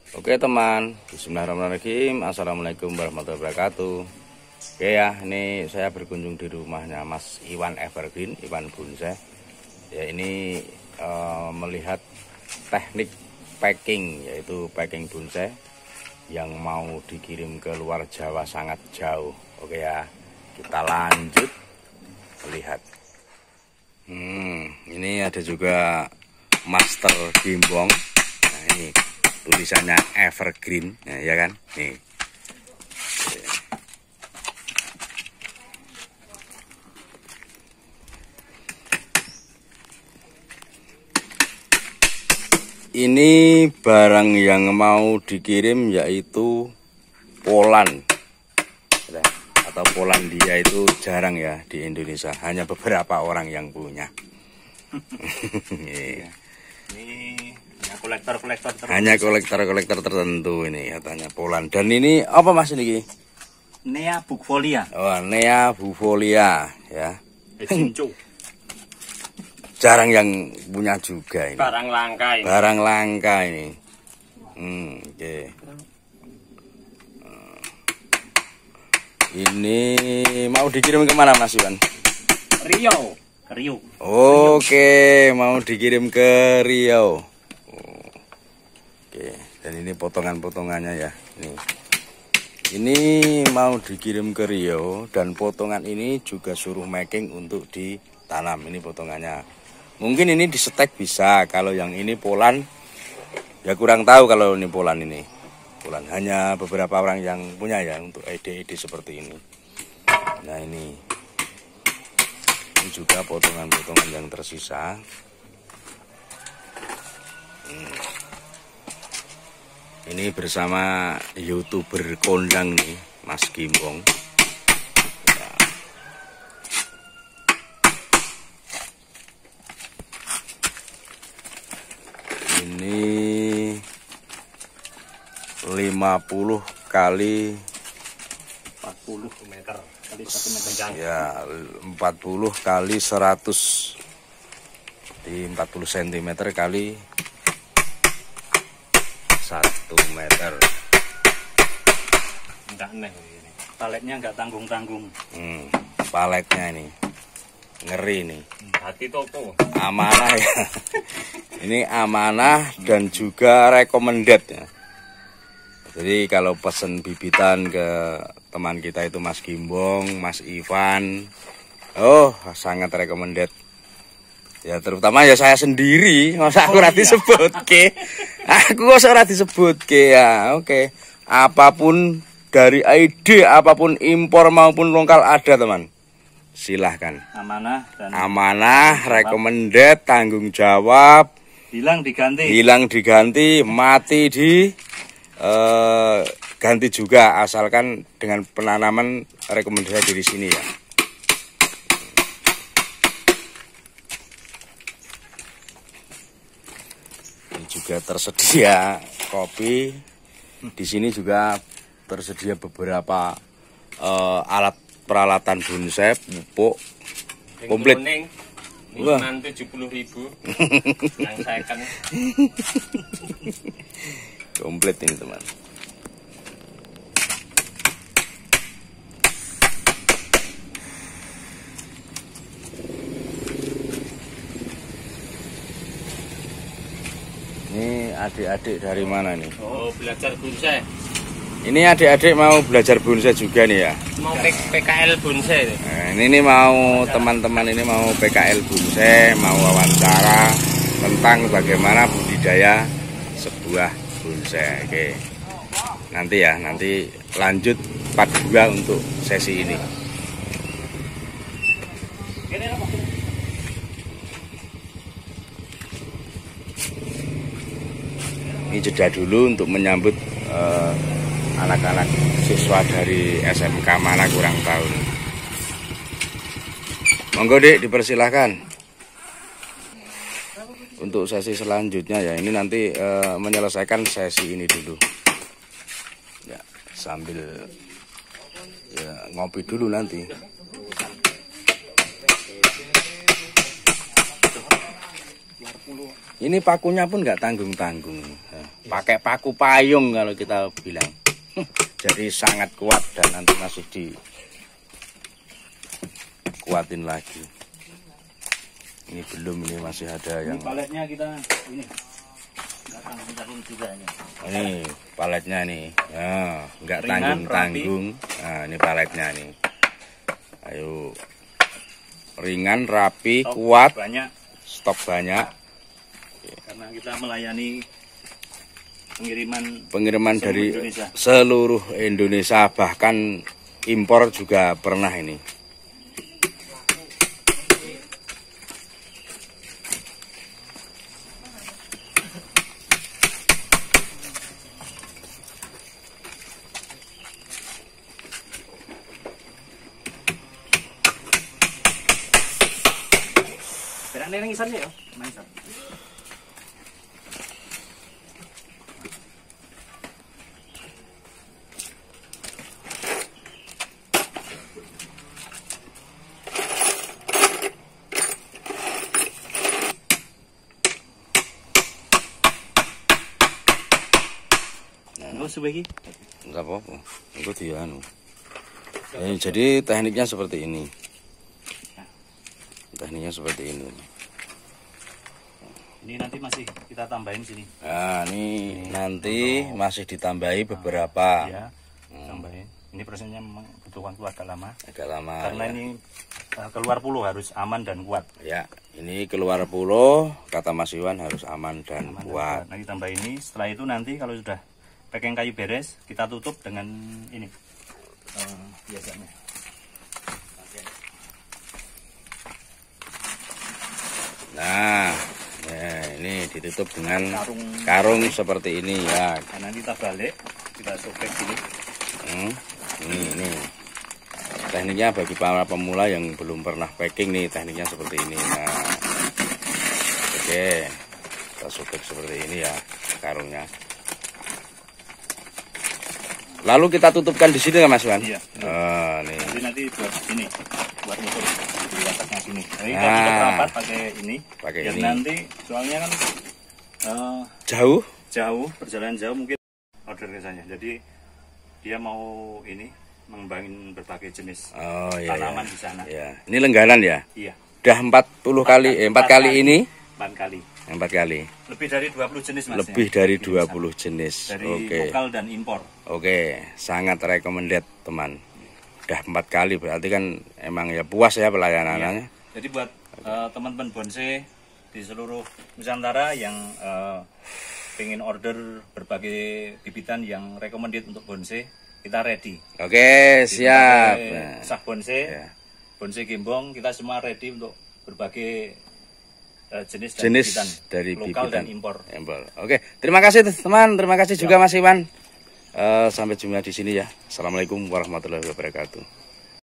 Oke teman, bismillahirrahmanirrahim. Assalamualaikum warahmatullahi wabarakatuh. Oke ya, ini saya berkunjung di rumahnya Mas Iwan Evergreen, Iwan Bonsai. Ya ini melihat teknik packing, yaitu packing bonsai yang mau dikirim ke luar Jawa sangat jauh. Oke ya, kita lanjut melihat. Ini ada juga Master Gimbong. Nah ini tulisannya Evergreen, nah, ya kan? Nih. Ini barang yang mau dikirim yaitu Poland atau Polandia. Itu jarang ya di Indonesia, hanya beberapa orang yang punya. Hanya kolektor tertentu ini katanya Poland. Dan ini apa Mas ini? Nea bufolia. Oh, Nea bufolia ya. Jarang yang punya juga ini. Barang langka ini. Barang langka ini. Oke. Ini mau dikirim kemana Mas Iwan? Riau. Oke, mau dikirim ke Riau. Oke, dan ini potongan-potongannya ya. Ini mau dikirim ke Riau dan potongan ini juga suruh making untuk ditanam. Ini potongannya. Mungkin ini disetek bisa. Kalau yang ini Poland, ya kurang tahu kalau ini Poland ini. Poland hanya beberapa orang yang punya ya untuk ide-ide seperti ini. Nah ini juga potongan-potongan yang tersisa. Ini bersama YouTuber kondang nih, Mas Gimbong. Ya. Ini 50 kali 40 meter kali 1 meter jangka. Ya, 40 kali 100 di 40 cm kali 1 meter. Enggak aneh ini. Paletnya enggak tanggung-tanggung. Paletnya ini ngeri nih. Hati toko. Amanah ya. Ini amanah dan juga recommended ya. Jadi kalau pesen bibitan ke teman kita itu Mas Gimbong, Mas Iwan, sangat recommended. Ya terutama ya saya sendiri, masa aku disebut ke. Aku ora disebut ke ya. Oke. Apapun dari ide, apapun impor maupun lokal ada teman. Silahkan. Amanah, recommended, tanggung jawab. Hilang diganti, mati ganti juga, asalkan dengan penanaman rekomendasi dari sini ya. Ini juga tersedia kopi. Di sini juga tersedia beberapa alat peralatan bonsai, pupuk komplit. Wah, 70.000 yang saya kan. Komplit ini teman. Ini adik-adik dari mana nih? Oh, belajar bonsai. Ini adik-adik mau belajar bonsai juga nih ya? Mau PKL bonsai. Nah, ini mau teman-teman ini mau PKL bonsai, mau wawancara tentang bagaimana budidaya sebuah bonsai. Oke. Nanti lanjut part 2 untuk sesi ini. Ini jeda dulu untuk menyambut anak-anak siswa dari SMK mana kurang tahu. Monggo Dik, dipersilahkan untuk sesi selanjutnya ya. Ini nanti menyelesaikan sesi ini dulu ya, sambil ya, ngopi dulu nanti. Ini pakunya pun nggak tanggung-tanggung. pakai paku payung kalau kita bilang. Jadi sangat kuat dan nanti masih dikuatin lagi. Ini belum, ini masih ada yang. Ini paletnya kita ini nggak tanggung juga ini. Ini paletnya nih, ya, nggak Ringan, tanggung-tanggung. Nah, ini paletnya nih. Ayo, ringan, rapi, Stok kuat, banyak. stok banyak. Karena kita melayani Pengiriman dari Indonesia. seluruh Indonesia, bahkan impor juga pernah ini. Berani nang isan ya, nang isan. Sebagai Enggak apa-apa, itu dia anu. Jadi tekniknya seperti ini. Tekniknya seperti ini. ini nanti masih kita tambahin sini. Nah, ini nanti masih ditambahi beberapa. Ya, tambahin. Ini prosesnya memang butuh waktu agak lama. Agak lama. Karena ya. ini keluar puluh harus aman dan kuat. Ya, ini keluar pulau, kata Mas Iwan harus aman dan kuat. Nanti tambah ini. Setelah itu nanti kalau sudah packing kayu beres, kita tutup dengan ini. Biasanya. Nah, ini ditutup dengan karung seperti ini ya. Nah, nanti kita balik, kita sobek gini. Ini tekniknya bagi para pemula yang belum pernah packing nih, tekniknya seperti ini. Nah, oke, kita sobek seperti ini ya karungnya. Lalu kita tutupkan di sini kan Mas Wan? Iya. Nih. Nanti buat ini, buat motor di atasnya sini. Jadi kita tutup rapat pakai ini. Pakai biar ini. nanti soalnya kan jauh. Perjalanan jauh mungkin order biasanya. Jadi dia mau ini mengembangin berbagai jenis tanaman di sana. Ya. Ini lengganan ya? Iya. Udah 40 kali, 4 kali ini? 4 kali. 4 kali. Lebih dari 20 jenis Mas. Lebih dari 20 jenis. Dari Oke. lokal dan impor. Oke, sangat recommended teman. Udah 4 kali berarti kan emang ya puas ya pelayanannya. Iya. Jadi buat teman-teman bonsai di seluruh Nusantara yang pengen order berbagai bibitan yang recommended untuk bonsai, kita ready. Oke, siap. Sah bonsai, Ya. bonsai gembong, kita semua ready untuk berbagai jenis Jenis dari lokal bibitan dan impor. Oke, terima kasih teman, terima kasih juga Mas Iwan. Sampai jumpa di sini ya. Assalamualaikum warahmatullahi wabarakatuh.